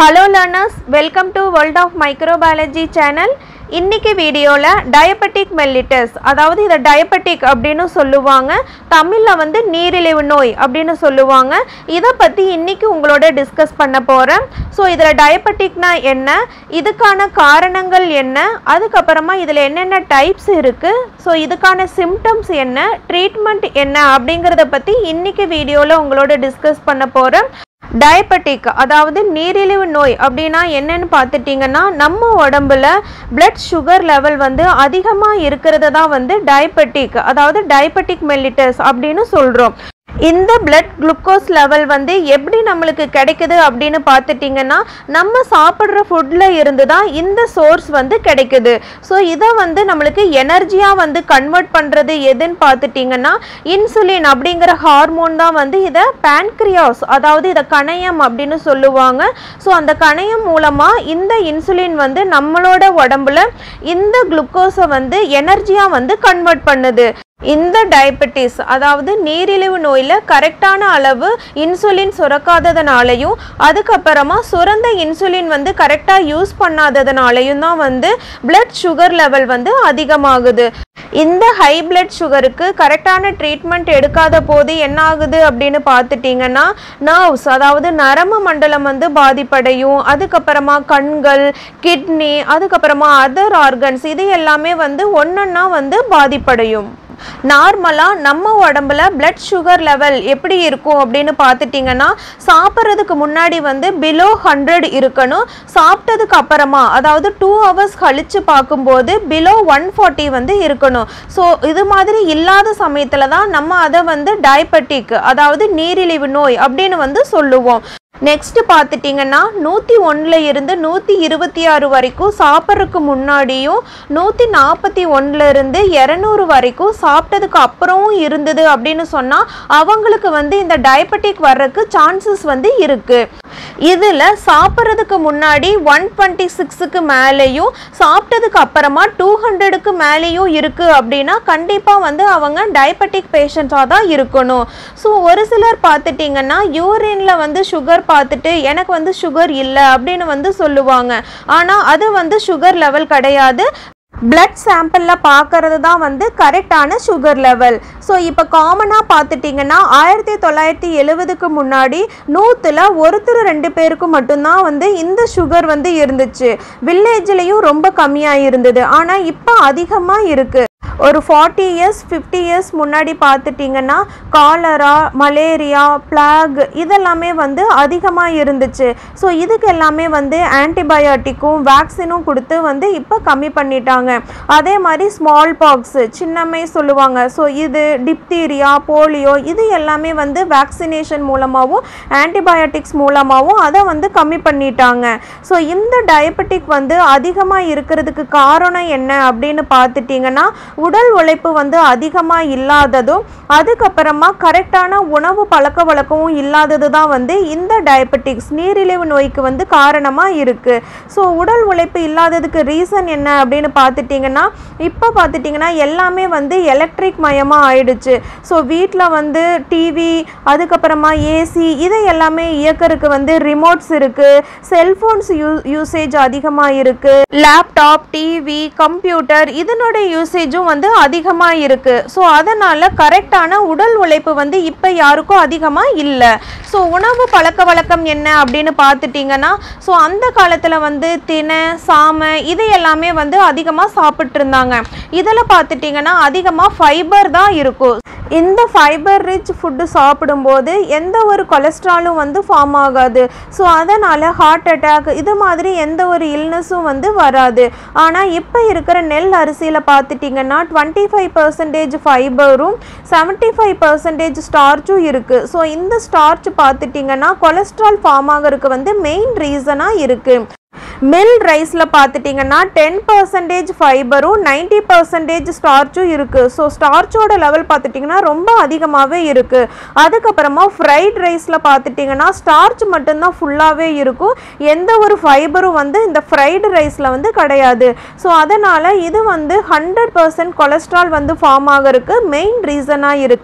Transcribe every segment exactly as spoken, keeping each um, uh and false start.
Hello learners, welcome to World of Microbiology channel. இன்னைக்கு வீடியோல diabetic mellitus அதாவது இத diabetic அப்படினு சொல்லுவாங்க. தமிழ்ல வந்து நீரிழிவு நோய் அப்படினு சொல்லுவாங்க. இத பத்தி இன்னைக்கு உங்களோட டிஸ்கஸ் பண்ண போறேன். சோ இதல diabeticனா என்ன? இதுக்கான காரணங்கள் என்ன? அதுக்கு அப்புறமா இதல என்னென்ன டைப்ஸ் இருக்கு? சோ இதுக்கான சிம்டம்ஸ் என்ன? ட்ரீட்மென்ட் என்ன அப்படிங்கறத பத்தி இன்னைக்கு வீடியோல உங்களோட டிஸ்கஸ் பண்ண போறேன். Diabetic அதாவது நீரிழிவு நோய் அப்படினா என்னன்னு பார்த்துட்டீங்கன்னா நம்ம உடம்புல blood sugar level வந்து அதிகமா இருக்குறது தான் வந்து diabetic அதாவது diabetic mellitus அப்படினு சொல்றோம். இந்த blood glucose level வந்து எப்படி நமக்கு கிடைக்குது அப்படினு பார்த்துட்டீங்கன்னா நம்ம சாப்பிடுற ஃபுட்ல இருந்து தான் இந்த சோர்ஸ் வந்து கிடைக்குது. சோ இத வந்து நமக்கு எனர்ஜியா வந்து கன்வர்ட் பண்றது எதுன்னு பார்த்துட்டீங்கன்னா இன்சுலின் அப்படிங்கற ஹார்மோன் தான் வந்து இத pancreas அதாவது இத கணையம் அப்படினு சொல்லுவாங்க. சோ அந்த கணையம் மூலமா இந்த இன்சுலின் வந்து நம்மளோட உடம்புல இந்த குளுக்கோஸை வந்து எனர்ஜியா வந்து கன்வர்ட் பண்ணுது. இந்த டயபெட்டிஸ் அதாவது நீரிழிவு நோயில கரெக்டான அளவு இன்சுலின் சுரக்காததனாலயும் அதுக்கு அப்புறமா சுரந்த இன்சுலின் வந்து கரெக்டா யூஸ் பண்ணாததனாலயும் தான் வந்து blood sugar level வந்து அதிகமாகுது. இந்த ஹை blood sugarக்கு கரெக்டான ட்ரீட்மெண்ட் எடுக்காத போது என்ன ஆகுது அப்படினு பார்த்துட்டீங்கன்னா நர்வ்ஸ் அதாவது நரம்பு மண்டலம் வந்து பாதிப்படையும். அதுக்கு அப்புறமா கண்கள், கிட்னி, அதுக்கு அப்புறமா அதர் ஆர்கன்ஸ் இது எல்லாமே வந்து ஒண்ணொண்ணா வந்து பாதிப்படையும். நார்மலா நம்ம உடம்புல blood sugar level எப்படி இருக்கும் அப்படினு பார்த்துட்டீங்கன்னா சாப்பிடுறதுக்கு முன்னாடி வந்து below one hundred இருக்கணும். சாப்பிட்டதுக்கு அப்புறமா அதாவது two hours கழிச்சு பாக்கும்போது below one forty வந்து இருக்கணும். சோ இது மாதிரி இல்லாத சமயத்துல தான் நம்ம அத வந்து diabetic அதாவது நீரிழிவு நோய் அப்படினு வந்து சொல்லுவோம். நெக்ஸ்ட் பார்த்துட்டீங்கன்னா நூற்றி ஒன்றில் இருந்து நூற்றி இருபத்தி ஆறு வரைக்கும் சாப்பிட்றதுக்கு முன்னாடியும் நூற்றி நாற்பத்தி ஒன்றில் இருந்து இரநூறு வரைக்கும் சாப்பிட்டதுக்கு அப்புறமும் இருந்தது அப்படின்னு சொன்னால் அவங்களுக்கு வந்து இந்த டயபெட்டிக் வர்றதுக்கு சான்சஸ் வந்து இருக்குது. இதில் சாப்பிட்றதுக்கு முன்னாடி ஒன் டுவெண்ட்டி சிக்ஸுக்கு மேலேயும் சாப்பிட்டதுக்கு அப்புறமா டூ ஹண்ட்ரடுக்கு மேலேயும் இருக்குது அப்படின்னா கண்டிப்பாக வந்து அவங்க டயபெட்டிக் பேஷண்ட்டாக தான் இருக்கணும். ஸோ ஒரு சிலர் பார்த்துட்டிங்கன்னா யூரினில் வந்து சுகர் பார்த்துட்டு எனக்கு வந்து சுகர் இல்லை அப்படின்னு வந்து சொல்லுவாங்க. ஆனால் அது வந்து சுகர் லெவல் கிடையாது. blood சாம்பிளில் பார்க்கறது தான் வந்து கரெக்டான சுகர் லெவல். ஸோ இப்போ காமனாக பார்த்துட்டிங்கன்னா ஆயிரத்தி தொள்ளாயிரத்தி எழுபதுக்கு முன்னாடி நூற்றில் ஒருத்தர் ரெண்டு பேருக்கு மட்டும்தான் வந்து இந்த சுகர் வந்து இருந்துச்சு. வில்லேஜ்லேயும் ரொம்ப கம்மியாக இருந்தது. ஆனால் இப்போ அதிகமாக இருக்குது. ஒரு ஃபார்ட்டி இயர்ஸ் ஃபிஃப்டி இயர்ஸ் முன்னாடி பார்த்துட்டிங்கன்னா காலரா, மலேரியா, பிளாக் இதெல்லாமே வந்து அதிகமாக இருந்துச்சு. ஸோ இதுக்கு எல்லாமே வந்து ஆன்டிபயோட்டிக்கும் வேக்சினும் கொடுத்து வந்து இப்போ கம்மி பண்ணிட்டாங்க. அதே மாதிரி ஸ்மால் பாக்ஸ் சின்னம்மை சொல்லுவாங்க. ஸோ இது டிப்தீரியா, போலியோ இது எல்லாமே வந்து வேக்சினேஷன் மூலமாகவும் ஆன்டிபயோட்டிக்ஸ் மூலமாகவும் அதை வந்து கம்மி பண்ணிட்டாங்க. ஸோ இந்த டயபெட்டிக் வந்து அதிகமாக இருக்கிறதுக்கு காரணம் என்ன அப்படின்னு பார்த்துட்டிங்கன்னா உடல் உழைப்பு வந்து அதிகமாக இல்லாததும் அதுக்கப்புறமா கரெக்டான உணவு பழக்க வழக்கமும் இல்லாதது தான் வந்து இந்த டயபெட்டிக்ஸ் நீரிழிவு நோய்க்கு வந்து காரணமாக இருக்குது. ஸோ உடல் உழைப்பு இல்லாததுக்கு ரீசன் என்ன அப்படின்னு பார்த்துட்டிங்கன்னா இப்போ பார்த்துட்டிங்கன்னா எல்லாமே வந்து எலக்ட்ரிக் மயமாக ஆயிடுச்சு. ஸோ வீட்டில் வந்து டிவி அதுக்கப்புறமா ஏசி இதை எல்லாமே இயக்கறதுக்கு வந்து ரிமோட்ஸ் இருக்குது. செல்ஃபோன்ஸ் யூ யூசேஜ் அதிகமாக இருக்குது. லேப்டாப், டிவி, கம்ப்யூட்டர் இதனோட யூசேஜும் வந்து அதிகமாக இருக்கு. ஸோ அதனால கரெக்டான உடல் உழைப்பு வந்து இப்போ யாருக்கும் அதிகமாக இல்லை. ஸோ உணவு பழக்க வழக்கம் என்ன அப்படின்னு பார்த்துட்டிங்கன்னா ஸோ அந்த காலத்தில் வந்து தினை, சாமை இது எல்லாமே வந்து அதிகமாக சாப்பிட்டு இருந்தாங்க. இதில் பார்த்துட்டிங்கன்னா அதிகமாக ஃபைபர் தான் இருக்கும். இந்த ஃபைபர் ரிச் ஃபுட்டு சாப்பிடும்போது எந்த ஒரு கொலஸ்ட்ராலும் வந்து ஃபார்ம் ஆகாது. ஸோ அதனால் ஹார்ட் அட்டாக் இது மாதிரி எந்த ஒரு இல்னஸும் வந்து வராது. ஆனால் இப்போ இருக்கிற நெல் அரிசியில் பார்த்துட்டிங்கன்னா டுவெண்ட்டி ஃபைவ் பர்சன்டேஜ் ஃபைபரும் செவன்ட்டி ஃபைவ் பர்சன்டேஜ் ஸ்டார்ச்சும் இருக்குது. ஸோ இந்த ஸ்டார்ச் பார்த்துட்டிங்கன்னா கொலஸ்ட்ரால் ஃபார்ம் ஆகிறதுக்கு வந்து மெயின் ரீசனாக இருக்குது. மில் ரைஸில் பார்த்துட்டிங்கன்னா டென் பர்சன்டேஜ் ஃபைபரும் நைன்ட்டி பர்சன்டேஜ் ஸ்டார்ச்சும் இருக்குது. ஸோ ஸ்டார்ச்சோட லெவல் பார்த்துட்டிங்கன்னா ரொம்ப அதிகமாகவே இருக்குது. அதுக்கப்புறமா ஃப்ரைட் ரைஸில் பார்த்துட்டிங்கன்னா ஸ்டார்ச் மட்டும்தான் ஃபுல்லாகவே இருக்கும். எந்த ஒரு ஃபைபரும் வந்து இந்த ஃப்ரைடு ரைஸில் வந்து கிடையாது. ஸோ அதனால் இது வந்து ஹண்ட்ரட் பர்சன்ட் கொலஸ்ட்ரால் வந்து ஃபார்ம் ஆகிறதுக்கு மெயின் ரீசனாக இருக்குது.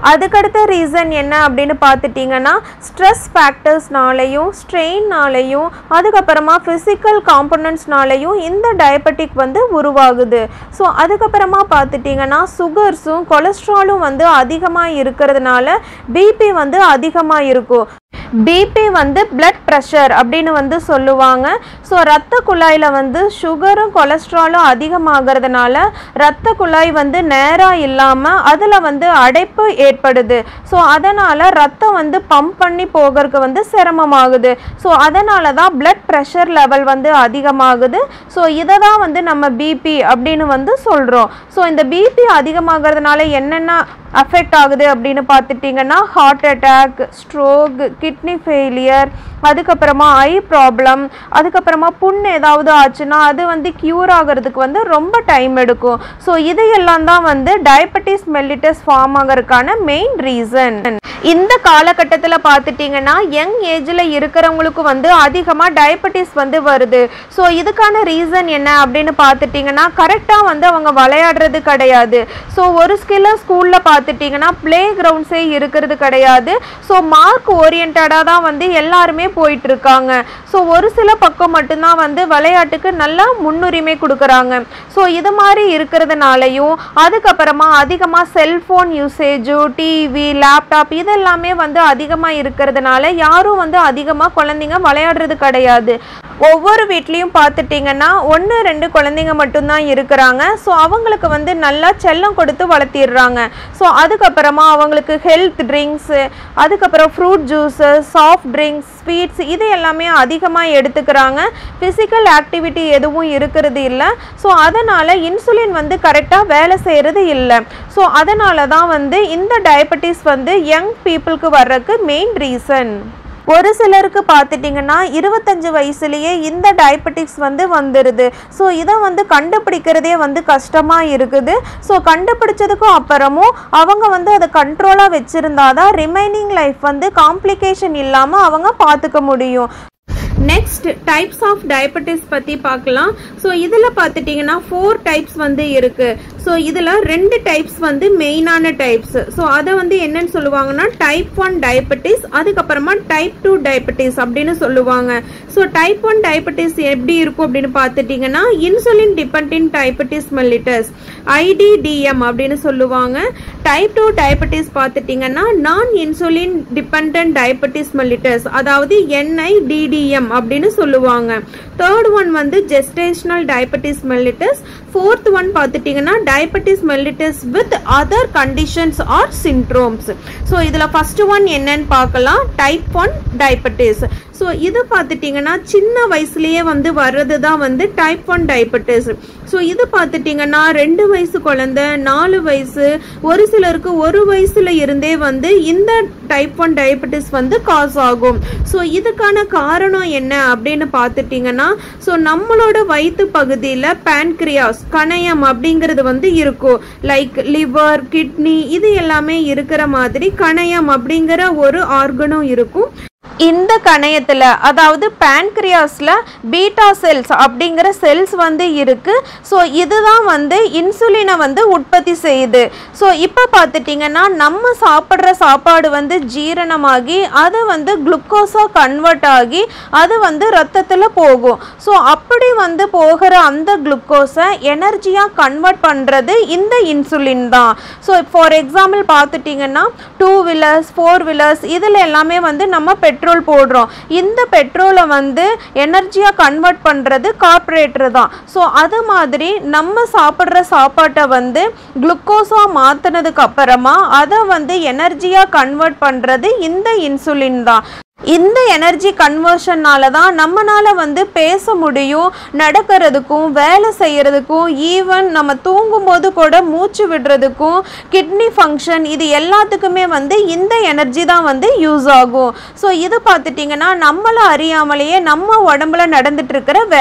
அதுக்கடுத்த ரீசன் என்ன அப்படின்னு பார்த்துட்டிங்கன்னா ஸ்ட்ரெஸ் ஃபேக்டர்ஸ்னாலையும் ஸ்ட்ரெயின்னாலையும் அதுக்கப்புறமா ஃபிசிக்கல் காம்பனன்ட்ஸ்னாலையும் இந்த டயபெட்டிக் வந்து உருவாகுது. ஸோ அதுக்கப்புறமா பார்த்துட்டிங்கன்னா சுகர்ஸும் கொலஸ்ட்ராலும் வந்து அதிகமாக இருக்கிறதுனால பிபி வந்து அதிகமாக இருக்கும். பிபி வந்து பிளட் ப்ரெஷர் அப்படின்னு வந்து சொல்லுவாங்க. ஸோ இரத்த குழாயில் வந்து சுகரும் கொலஸ்ட்ராலும் அதிகமாகிறதுனால இரத்த குழாய் வந்து நேராக இல்லாமல் அதில் வந்து அடைப்பு ஏற்படுது. ஸோ அதனால் ரத்தம் வந்து பம்ப் பண்ணி போகிறதுக்கு வந்து சிரமமாகுது. ஸோ அதனால தான் பிளட் ப்ரெஷர் லெவல் வந்து அதிகமாகுது. ஸோ இதை தான் வந்து நம்ம பிபி அப்படின்னு வந்து சொல்கிறோம். ஸோ இந்த பிபி அதிகமாகிறதுனால என்னென்ன அஃபெக்ட் ஆகுது அப்படின்னு பார்த்துட்டிங்கன்னா heart attack, stroke, kidney failure, அதுக்கப்புறமா ஐ ப்ராப்ளம், அதுக்கப்புறமா புண் ஏதாவது ஆச்சுன்னா அது வந்து க்யூர் ஆகிறதுக்கு வந்து ரொம்ப டைம் எடுக்கும். ஸோ இதையெல்லாம் தான் வந்து டயபெட்டிஸ் மெல்லிட்டஸ் ஃபார்ம் ஆகிறதுக்கான மெயின் ரீசன். இந்த காலகட்டத்தில் பார்த்துட்டிங்கன்னா யங் ஏஜில் இருக்கிறவங்களுக்கு வந்து அதிகமாக டயபெட்டிஸ் வந்து வருது. ஸோ இதுக்கான ரீசன் என்ன அப்படின்னு பார்த்துட்டிங்கன்னா கரெக்டாக வந்து அவங்க விளையாடுறது கிடையாது. ஸோ ஒரு சில ஸ்கூலில் பார்த்துட்டிங்கன்னா ப்ளே கிரவுண்ட்ஸே இருக்கிறது கிடையாது. ஸோ மார்க் ஓரியன்டாக தான் வந்து எல்லாருமே போயிட்டுருக்காங்க. ஸோ ஒரு சில பக்கம் மட்டும்தான் வந்து விளையாட்டுக்கு நல்லா முன்னுரிமை கொடுக்குறாங்க. ஸோ இது மாதிரி இருக்கிறதுனாலையும் அதுக்கப்புறமா அதிகமாக செல்ஃபோன் யூசேஜு, டிவி, லேப்டாப் இது எல்லாமே வந்து அதிகமாக இருக்கிறதுனால யாரும் வந்து அதிகமாக குழந்தைங்க விளையாடுறது கிடையாது. ஒவ்வொரு வீட்லேயும் பார்த்துட்டிங்கன்னா ஒன்று ரெண்டு குழந்தைங்க மட்டும்தான் இருக்கிறாங்க. ஸோ அவங்களுக்கு வந்து நல்லா செல்லம் கொடுத்து வளர்த்திடுறாங்க. ஸோ அதுக்கப்புறமா அவங்களுக்கு ஹெல்த் ட்ரிங்க்ஸு, அதுக்கப்புறம் fruit juices, soft drinks, sweets இது எல்லாமே அதிகமாக எடுத்துக்கிறாங்க. ஃபிசிக்கல் ஆக்டிவிட்டி எதுவும் இருக்கிறது இல்லை. ஸோ அதனால் இன்சுலின் வந்து கரெக்டாக வேலை செய்கிறது இல்லை. ஸோ அதனால தான் வந்து இந்த டயபெட்டிஸ் வந்து யங் பீப்புளுக்கு வர்றதுக்கு மெயின் ரீசன். ஒரு சிலருக்கு பார்த்துட்டிங்கன்னா இருபத்தஞ்சு வயசுலேயே இந்த டயபெட்டிக்ஸ் வந்து வந்துடுது. ஸோ இதை வந்து கண்டுபிடிக்கிறதே வந்து கஷ்டமாக இருக்குது. ஸோ கண்டுபிடிச்சதுக்கும் அப்புறமும் அவங்க வந்து அதை கண்ட்ரோலாக வச்சுருந்தாதான் ரிமைனிங் லைஃப் வந்து காம்ப்ளிகேஷன் இல்லாமல் அவங்க பார்த்துக்க முடியும். நெக்ஸ்ட் டைப்ஸ் ஆஃப் டயபெட்டிஸ் பற்றி பார்க்கலாம். ஸோ இதில் பார்த்துட்டிங்கன்னா ஃபோர் டைப்ஸ் வந்து இருக்குது. ஸோ இதில் ரெண்டு டைப்ஸ் வந்து மெயினான டைப்ஸ். ஸோ அதை வந்து என்னன்னு சொல்லுவாங்கன்னா டைப் ஒன் டயபெட்டிஸ், அதுக்கப்புறமா டைப் டூ டயபெட்டிஸ் அப்படின்னு சொல்லுவாங்க. ஸோ டைப் ஒன் டயபெட்டிஸ் எப்படி இருக்கும் அப்படின்னு பார்த்துட்டிங்கன்னா insulin dependent diabetes mellitus, IDDM அப்படின்னு சொல்லுவாங்க. டைப் டூ டயபெட்டிஸ் பார்த்துட்டிங்கன்னா நான் இன்சுலின் டிபெண்டன்ட் டயபெட்டிஸ் மெல்லிட்டஸ், அதாவது என்ஐடிடிஎம் அப்படின்னு சொல்லுவாங்க. தேர்ட் ஒன் வந்து gestational diabetes mellitus. Fourth one பார்த்துட்டிங்கன்னா diabetes mellitus with other conditions or syndromes. So இதில் ஃபர்ஸ்ட் ஒன் என்னன்னு பார்க்கலாம், டைப் ஒன் டயபெட்டிஸ். ஸோ இது பார்த்துட்டிங்கன்னா சின்ன வயசுலேயே வந்து வர்றது தான் வந்து டைப் ஒன் டயபெட்டிஸ். ஸோ இது பார்த்துட்டிங்கன்னா ரெண்டு வயசு குழந்தை, நாலு வயசு, ஒரு சிலருக்கு ஒரு வயசுல இருந்தே வந்து இந்த டைப் ஒன் டயபெட்டிஸ் வந்து காஸ் ஆகும். ஸோ இதுக்கான காரணம் என்ன அப்படின்னு பார்த்துட்டிங்கன்னா ஸோ நம்மளோட வயிற்று பகுதியில் பேன்க்ரியாஸ், கணையம் அப்படிங்கிறது வந்து இருக்கும். லைக் லிவர், கிட்னி இது எல்லாமே இருக்கிற மாதிரி கணையம் அப்படிங்கிற ஒரு ஆர்கனும் இருக்கும். இந்த கணையத்தில் அதாவது பேன்க்ரியாஸில் பீட்டா செல்ஸ் அப்படிங்கிற செல்ஸ் வந்து இருக்குது. ஸோ இதுதான் வந்து இன்சுலினை வந்து உற்பத்தி செய்யுது. ஸோ இப்போ பார்த்துட்டிங்கன்னா நம்ம சாப்பிட்ற சாப்பாடு வந்து ஜீரணமாகி அது வந்து குளுக்கோஸாக கன்வெர்ட் ஆகி அது வந்து ரத்தத்தில் போகும். ஸோ அப்படி வந்து போகிற அந்த குளுக்கோஸை எனர்ஜியாக கன்வெர்ட் பண்ணுறது இந்த இன்சுலின் தான். ஸோ ஃபார் எக்ஸாம்பிள் பார்த்துட்டிங்கன்னா டூ வீலர்ஸ், ஃபோர் வீலர்ஸ் இதில் எல்லாமே வந்து நம்ம பெட்ரோல் போடுறோம். இந்த பெட்ரோலை வந்து எனர்ஜியா கன்வெர்ட் பண்றது கார்பரேட்டர் தான். ஸோ அது மாதிரி நம்ம சாப்பிட்ற சாப்பாட்டை வந்து குளுக்கோஸா மாத்தினதுக்கு அப்புறமா அதை வந்து எனர்ஜியா கன்வெர்ட் பண்றது இந்த இன்சுலின் தான். இந்த எனர்ஜி கன்வர்ஷன்னால தான் நம்மளால வந்து பேச முடியும், நடக்கிறதுக்கும் வேலை செய்யறதுக்கும், ஈவன் நம்ம தூங்கும்போது கூட மூச்சு விடுறதுக்கும், கிட்னி ஃபங்க்ஷன் இது எல்லாத்துக்குமே வந்து இந்த எனர்ஜி தான் வந்து யூஸ் ஆகும். ஸோ இது பார்த்துட்டிங்கன்னா நம்மளை அறியாமலேயே நம்ம உடம்புல நடந்துட்டு இருக்கிற வேலை.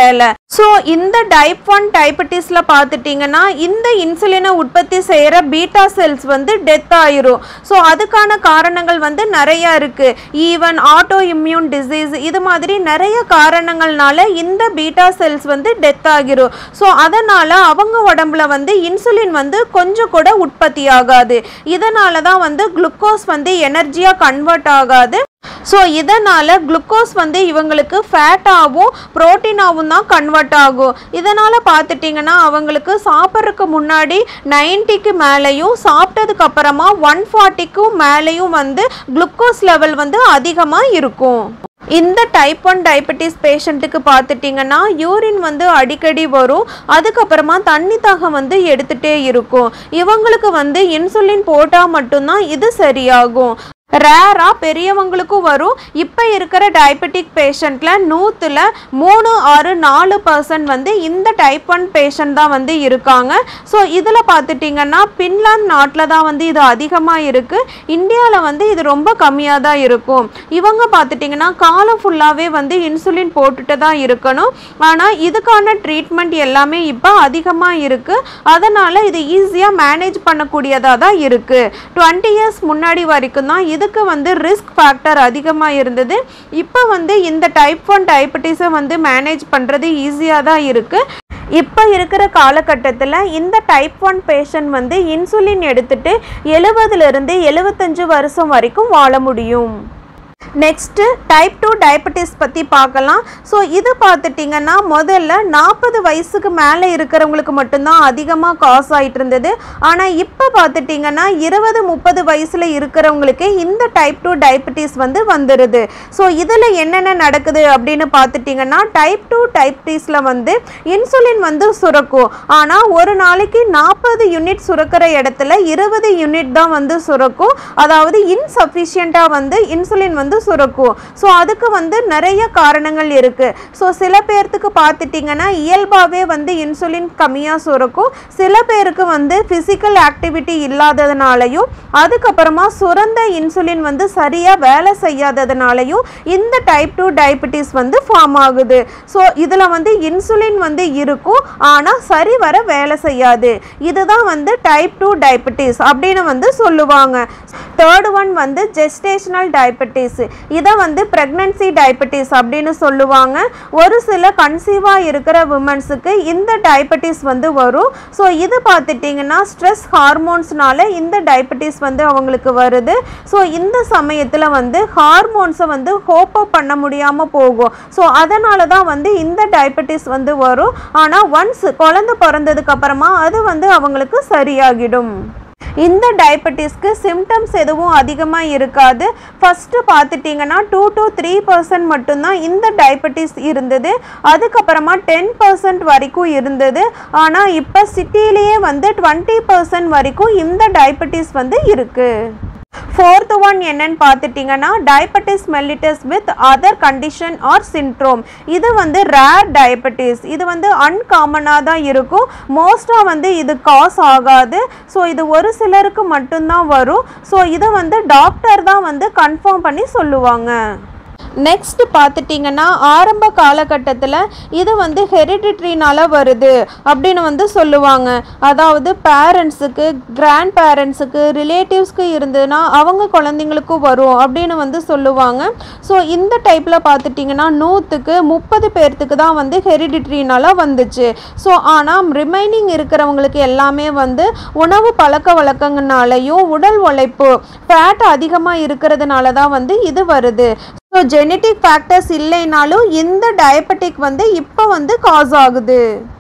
ஸோ இந்த டைப் ஒன் டயபெட்டிஸில் பார்த்துட்டிங்கன்னா இந்த இன்சுலினை உற்பத்தி செய்கிற பீட்டா செல்ஸ் வந்து டெத் ஆயிரும். ஸோ அதுக்கான காரணங்கள் வந்து நிறையா இருக்குது. ஈவன் ஆட்டோ இம்யூன் டிசீஸ் இது மாதிரி நிறைய காரணங்கள்னால இந்த பீட்டா செல்ஸ் வந்து டெத் ஆகிரும். ஸோ அதனால் அவங்க உடம்புல வந்து இன்சுலின் வந்து கொஞ்சம் கூட உற்பத்தி ஆகாது. இதனால தான் வந்து குளுக்கோஸ் வந்து எனர்ஜியாக கன்வெர்ட் ஆகாது. ஸோ இதனால் குளுக்கோஸ் வந்து இவங்களுக்கு ஃபேட்டாகவும் ப்ரோட்டீனாகவும் தான் கன்வெர்ட் ஆகும். இதனால் பார்த்துட்டிங்கன்னா அவங்களுக்கு சாப்பிட்றதுக்கு முன்னாடி நைன்ட்டிக்கு மேலேயும் சாப்பிட்டதுக்கு அப்புறமா ஒன் ஃபார்ட்டிக்கும் மேலேயும் வந்து குளுக்கோஸ் லெவல் வந்து அதிகமாக இருக்கும். இந்த டைப் ஒன் டயபெட்டிஸ் பேஷண்ட்டுக்கு பார்த்துட்டிங்கன்னா யூரின் வந்து அடிக்கடி வரும். அதுக்கப்புறமா தண்ணி தாகம் வந்து எடுத்துகிட்டே இருக்கும். இவங்களுக்கு வந்து இன்சுலின் போட்டால் மட்டும்தான் இது சரியாகும். ரேராக பெரியவங்களுக்கும் வரும். இப்போ இருக்கிற டயபெட்டிக் பேஷண்ட்டில் நூற்றில் மூணு ஆறு நாலு பர்சன்ட் வந்து இந்த டைப் ஒன் பேஷண்ட் தான் வந்து இருக்காங்க. ஸோ இதில் பார்த்துட்டிங்கன்னா பின்லாந்து நாட்டில் தான் வந்து இது அதிகமாக இருக்குது. இந்தியாவில் வந்து இது ரொம்ப கம்மியாக தான் இருக்கும். இவங்க பார்த்துட்டிங்கன்னா காலம் ஃபுல்லாகவே வந்து இன்சுலின் போட்டுட்டு தான் இருக்கணும். ஆனால் இதுக்கான ட்ரீட்மெண்ட் எல்லாமே இப்போ அதிகமாக இருக்குது. அதனால் இது ஈஸியாக மேனேஜ் பண்ணக்கூடியதாக தான் இருக்குது. டுவெண்ட்டி இயர்ஸ் முன்னாடி வரைக்கும் தான் இதுக்கு வந்து ரிஸ்க் ஃபேக்டர் அதிகமாக இருந்தது. இப்போ வந்து இந்த டைப் ஒன் டயபெட்டிஸை வந்து மேனேஜ் பண்ணுறது ஈஸியாக தான் இருக்குது. இப்போ இருக்கிற காலகட்டத்தில் இந்த டைப் ஒன் பேஷண்ட் வந்து இன்சுலின் எடுத்துட்டு எழுபதுலேருந்து எழுபத்தஞ்சு வருஷம் வரைக்கும் வாழ முடியும். நெக்ஸ்ட்டு டைப் டூ டயபெட்டிஸ் பற்றி பார்க்கலாம். ஸோ இது பார்த்துட்டிங்கன்னா முதல்ல நாற்பது வயசுக்கு மேலே இருக்கிறவங்களுக்கு மட்டும்தான் அதிகமாக காஸ் ஆகிட்டு இருந்தது. ஆனால் இப்போ பார்த்துட்டிங்கன்னா இருபது முப்பது வயசில் இருக்கிறவங்களுக்கு இந்த டைப் டூ டயபெட்டிஸ் வந்து வந்துடுது. ஸோ இதில் என்னென்ன நடக்குது அப்படின்னு பார்த்துட்டிங்கன்னா டைப் டூ டயபெட்டிஸில் வந்து இன்சுலின் வந்து சுரக்கும். ஆனால் ஒரு நாளைக்கு நாற்பது யூனிட் சுரக்கிற இடத்துல இருபது யூனிட் தான் வந்து சுரக்கும். அதாவது இன்சஃபிஷியண்ட்டாக வந்து இன்சுலின் வந்து சுரக்கும். ஸோ அதுக்கு வந்து நிறைய காரணங்கள் இருக்கு. ஸோ சில பேர்த்துக்கு பார்த்துட்டிங்கன்னா இயல்பாகவே வந்து இன்சுலின் கம்மியாக சுரக்கும். சில பேருக்கு வந்து ஃபிசிக்கல் ஆக்டிவிட்டி இல்லாததுனாலையும் அதுக்கப்புறமா சுரந்த இன்சுலின் வந்து சரியாக வேலை செய்யாததுனாலையும் இந்த டைப் டூ டயபெட்டிஸ் வந்து ஃபார்ம் ஆகுது. ஸோ இதில் வந்து இன்சுலின் வந்து இருக்கும் ஆனால் சரி வர வேலை செய்யாது. இதுதான் வந்து டைப் டூ டயபெட்டிஸ் அப்படின்னு வந்து சொல்லுவாங்க. தேர்ட் ஒன் வந்து ஜெஸ்டேஷனல் டயபெட்டிஸ். இதை வந்து பிரெக்னன்சி டயபெட்டிஸ் அப்படின்னு சொல்லுவாங்க. ஒரு சில கன்சீவாக இருக்கிற விமன்ஸுக்கு இந்த டயபெட்டிஸ் வந்து வரும். ஸோ இது பார்த்துட்டிங்கன்னா ஸ்ட்ரெஸ் ஹார்மோன்ஸ்னால இந்த டயபெட்டிஸ் வந்து அவங்களுக்கு வருது. ஸோ இந்த சமயத்தில் வந்து ஹார்மோன்ஸை வந்து கோப் அப் பண்ண முடியாமல் போகும். ஸோ அதனால தான் வந்து இந்த டயபெட்டிஸ் வந்து வரும். ஆனால் ஒன்ஸ் குழந்தை பிறந்ததுக்கு அப்புறமா அது வந்து அவங்களுக்கு சரியாகிடும். இந்த டயபெட்டிஸ்க்கு சிம்டம்ஸ் எதுவும் அதிகமாக இருக்காது. ஃபஸ்ட்டு பார்த்துட்டிங்கன்னா டூ டு த்ரீ பர்சன்ட் மட்டும்தான் இந்த டயபெட்டிஸ் இருந்தது. அதுக்கப்புறமா டென் பர்சன்ட் வரைக்கும் இருந்தது. ஆனால் இப்போ சிட்டிலேயே வந்து டுவெண்ட்டி பர்சன்ட் வரைக்கும் இந்த டயபெட்டிஸ் வந்து இருக்குது. ஃபோர்த் ஒன் என்னன்னு பார்த்துட்டிங்கன்னா diabetes mellitus with other condition or syndrome. இது வந்து ரேர் டயபெட்டிஸ். இது வந்து அன்காமனாக தான் இருக்கும். மோஸ்ட்டாக வந்து இது காஸ் ஆகாது. ஸோ இது ஒரு சிலருக்கு மட்டும்தான் வரும். ஸோ இதை வந்து டாக்டர் தான் வந்து கன்ஃபார்ம் பண்ணி சொல்லுவாங்க. நெக்ஸ்ட் பார்த்துட்டிங்கன்னா ஆரம்ப காலகட்டத்தில் இது வந்து ஹெரிடிட்ரினால் வருது அப்படின்னு வந்து சொல்லுவாங்க. அதாவது பேரண்ட்ஸுக்கு, கிராண்ட் பேரண்ட்ஸுக்கு, ரிலேட்டிவ்ஸ்க்கு இருந்ததுன்னா அவங்க குழந்தைங்களுக்கும் வரும் அப்படின்னு வந்து சொல்லுவாங்க. ஸோ இந்த டைப்பில் பார்த்துட்டிங்கன்னா நூற்றுக்கு முப்பது பேர்த்துக்கு தான் வந்து ஹெரிடிட்ரினால் வந்துச்சு. ஸோ ஆனால் ரிமைனிங் இருக்கிறவங்களுக்கு எல்லாமே வந்து உணவு பழக்க வழக்கங்கனாலையும் உடல் உழைப்பு ஃபேட் அதிகமாக இருக்கிறதுனால தான் வந்து இது வருது. ஸோ ஜெனட்டிக் ஃபேக்டர்ஸ் இல்லைனாலும் இந்த டயபெட்டிக் வந்து இப்போ வந்து காஸ் ஆகுது.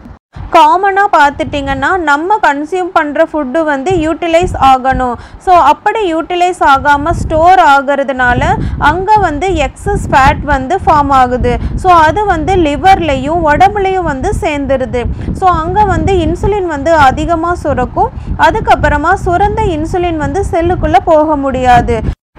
காமனாக பார்த்துட்டிங்கன்னா நம்ம கன்சியூம் பண்ணுற ஃபுட்டு வந்து யூட்டிலைஸ் ஆகணும். ஸோ அப்படி யூட்டிலைஸ் ஆகாமல் ஸ்டோர் ஆகிறதுனால அங்கே வந்து எக்ஸஸ் ஃபேட் வந்து ஃபார்ம் ஆகுது. ஸோ அது வந்து லிவர்லேயும் உடம்புலையும் வந்து சேர்ந்துருது. ஸோ அங்கே வந்து இன்சுலின் வந்து அதிகமாக சுரக்கும். அதுக்கப்புறமா சுரந்த இன்சுலின் வந்து செல்லுக்குள்ளே போக முடியாது.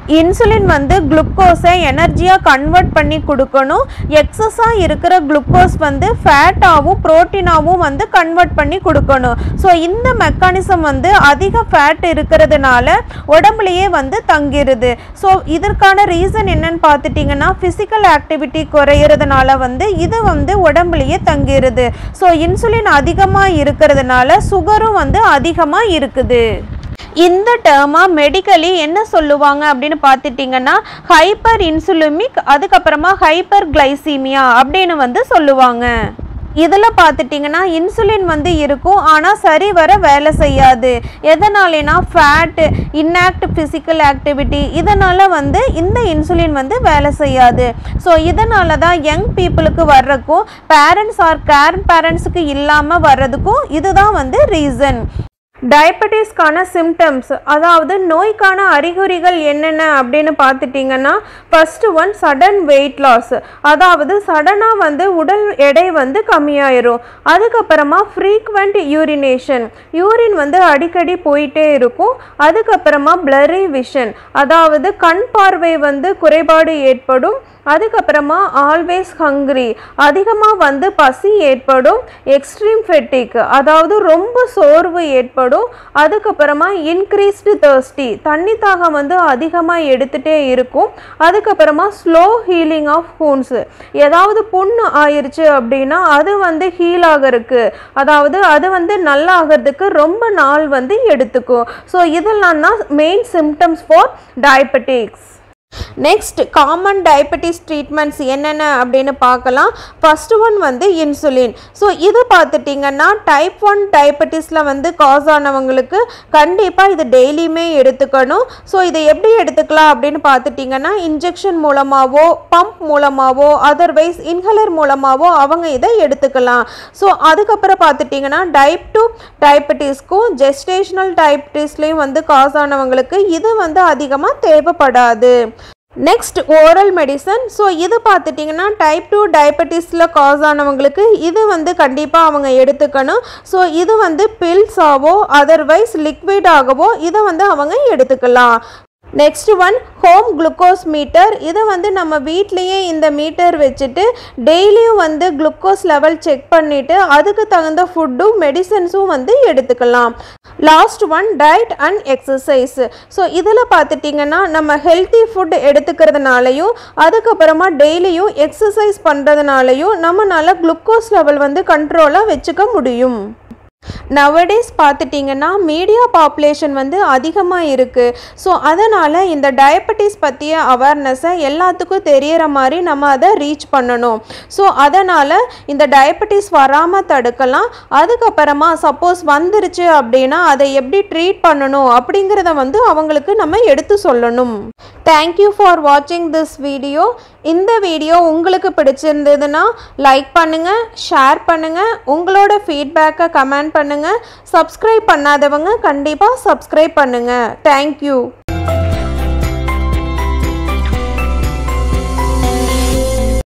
இன்சுலின் வந்து குளுக்கோஸை எனர்ஜியாக கன்வெர்ட் பண்ணி கொடுக்கணும். எக்ஸஸாக இருக்கிற குளுக்கோஸ் வந்து ஃபேட்டாகவும் ப்ரோட்டீனாகவும் வந்து கன்வெர்ட் பண்ணி கொடுக்கணும். ஸோ இந்த மெக்கானிசம் வந்து அதிக ஃபேட் இருக்கிறதுனால உடம்புலையே வந்து தங்கிடுது. ஸோ இதற்கான ரீசன் என்னன்னு பார்த்துட்டிங்கன்னா ஃபிசிக்கல் ஆக்டிவிட்டி குறையிறதுனால வந்து இது வந்து உடம்புலையே தங்கிடுது. ஸோ இன்சுலின் அதிகமாக இருக்கிறதுனால சுகரும் வந்து அதிகமாக இருக்குது. இந்த டேர்மா மெடிக்கலி என்ன சொல்லுவாங்க அப்படின்னு பார்த்துட்டிங்கன்னா ஹைப்பர் இன்சுலிமிக், அதுக்கப்புறமா ஹைப்பர் கிளைசீமியா அப்படின்னு வந்து சொல்லுவாங்க. இதில் பார்த்துட்டிங்கன்னா இன்சுலின் வந்து இருக்கும், ஆனால் சரி வர வேலை செய்யாது. எதனாலனா ஃபேட்டு, இன்ஆக்ட் ஃபிசிக்கல் ஆக்டிவிட்டி, இதனால் வந்து இந்த இன்சுலின் வந்து வேலை செய்யாது. ஸோ இதனால தான் யங் பீப்புளுக்கு வர்றதுக்கும் பேரண்ட்ஸ் ஆர் கேர் பேரண்ட்ஸுக்கு இல்லாமல் வர்றதுக்கும் இதுதான் வந்து ரீசன். டயபெட்டிஸ்க்கான சிம்டம்ஸ், அதாவது நோய்க்கான அறிகுறிகள் என்னென்ன அப்படின்னு பார்த்துட்டிங்கன்னா first one sudden weight loss, அதாவது சடனாக வந்து உடல் எடை வந்து கம்மியாயிரும். அதுக்கப்புறமா ஃப்ரீக்வெண்ட் யூரினேஷன், யூரின் வந்து அடிக்கடி போயிட்டே இருக்கும். அதுக்கப்புறமா பிளரி விஷன், அதாவது கண் பார்வை வந்து குறைபாடு ஏற்படும். அதுக்கப்புறமா ஆல்வேஸ் ஹங்க்ரி, அதிகமாக வந்து பசி ஏற்படும். எக்ஸ்ட்ரீம் ஃபெட்டிக், அதாவது ரொம்ப சோர்வு ஏற்படும். அதுக்கப்புறமா இன்க்ரீஸ்டு தர்ஸ்டி, தண்ணி தாகம் வந்து அதிகமாக எடுத்துகிட்டே இருக்கும். அதுக்கப்புறமா ஸ்லோ ஹீலிங் ஆஃப் ஹூன்ஸ், ஏதாவது புண்ணு ஆயிடுச்சு அப்படின்னா அது வந்து ஹீல் ஆகிறதுக்கு, அதாவது அது வந்து நல்லா ஆகிறதுக்கு ரொம்ப நாள் வந்து எடுத்துக்கும். ஸோ இதெல்லாம் தான் main symptoms for diabetics. Next common diabetes treatments என்னென்ன அப்படின்னு பார்க்கலாம். ஃபஸ்ட்டு ஒன் வந்து இன்சுலின். ஸோ இது பார்த்துட்டிங்கன்னா டைப் ஒன் டயபெட்டிஸில் வந்து காஸ் ஆனவங்களுக்கு கண்டிப்பாக இது டெய்லியுமே எடுத்துக்கணும். ஸோ இதை எப்படி எடுத்துக்கலாம் அப்படின்னு பார்த்துட்டிங்கன்னா இன்ஜெக்ஷன் மூலமாகவோ பம்ப் மூலமாகவோ அதர்வைஸ் இன்ஹலர் மூலமாகவோ அவங்க இதை எடுத்துக்கலாம். ஸோ அதுக்கப்புறம் பார்த்துட்டிங்கன்னா டைப் டூ டயபெட்டிஸ்க்கும் ஜெஸ்டேஷனல் டயபெட்டிஸ்லேயும் வந்து காஸ் ஆனவங்களுக்கு இது வந்து அதிகமாக தேவைப்படாது. Next oral medicine. ஸோ இது பார்த்துட்டிங்கன்னா டைப் டூ டயபெட்டிஸில் காஸ் ஆனவங்களுக்கு இது வந்து கண்டிப்பாக அவங்க எடுத்துக்கணும். ஸோ இது வந்து பில்ஸாவோ அதர்வைஸ் லிக்விடாகவோ இதை வந்து அவங்க எடுத்துக்கலாம். Next one home glucose meter. இதை வந்து நம்ம வீட்லேயே இந்த மீட்டர் வச்சுட்டு டெய்லியும் வந்து குளுக்கோஸ் லெவல் செக் பண்ணிவிட்டு அதுக்கு தகுந்த ஃபுட்டும் மெடிசன்ஸும் வந்து எடுத்துக்கலாம். Last one diet and exercise. So இதில் பார்த்துட்டிங்கன்னா நம்ம ஹெல்த்தி ஃபுட் எடுத்துக்கிறதுனாலையும் அதுக்கப்புறமா டெய்லியும் எக்ஸசைஸ் பண்ணுறதுனாலையும் நம்மளால் குளுக்கோஸ் லெவல் வந்து கண்ட்ரோலாக வச்சுக்க முடியும். நவடேஸ் பார்த்துட்டிங்கன்னா மீடியா பாப்புலேஷன் வந்து அதிகமாக இருக்குது. ஸோ அதனால் இந்த டயபெட்டிஸ் பற்றிய அவேர்னஸை எல்லாத்துக்கும் தெரியற மாதிரி நம்ம அதை ரீச் பண்ணணும். ஸோ அதனால் இந்த டயபெட்டிஸ் வராமல் தடுக்கலாம். அதுக்கப்புறமா சப்போஸ் வந்துருச்சு அப்படின்னா அதை எப்படி ட்ரீட் பண்ணணும் அப்படிங்கிறத வந்து அவங்களுக்கு நம்ம எடுத்து சொல்லணும். தேங்க்யூ ஃபார் வாட்சிங் திஸ் வீடியோ. இந்த வீடியோ உங்களுக்கு பிடிச்சிருந்ததுன்னா லைக் பண்ணுங்கள், ஷேர் பண்ணுங்கள், உங்களோட ஃபீட்பேக்கை கமெண்ட் பண்ணுங்கள். சப்ஸ்கிரைப் பண்ணாதவங்க கண்டிப்பாக சப்ஸ்கிரைப் பண்ணுங்கள். தேங்க்யூ.